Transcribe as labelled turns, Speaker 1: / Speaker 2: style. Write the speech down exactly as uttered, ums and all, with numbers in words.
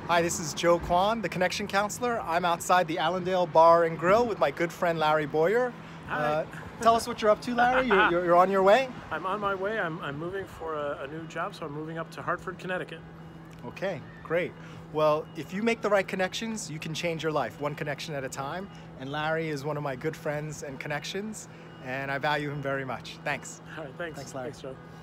Speaker 1: Hi, this is Joe Kwan, the Connection Counselor. I'm outside the Allendale Bar and Grill with my good friend Larry Boyer.
Speaker 2: Hi.
Speaker 1: Uh, tell us what you're up to, Larry. You're, you're, you're on your way?
Speaker 2: I'm on my way. I'm, I'm moving for a, a new job, so I'm moving up to Hartford, Connecticut.
Speaker 1: Okay, great. Well, if you make the right connections, you can change your life, one connection at a time. And Larry is one of my good friends and connections, and I value him very much. Thanks.
Speaker 2: All right, thanks.
Speaker 1: Thanks, Larry.
Speaker 2: Thanks, Joe.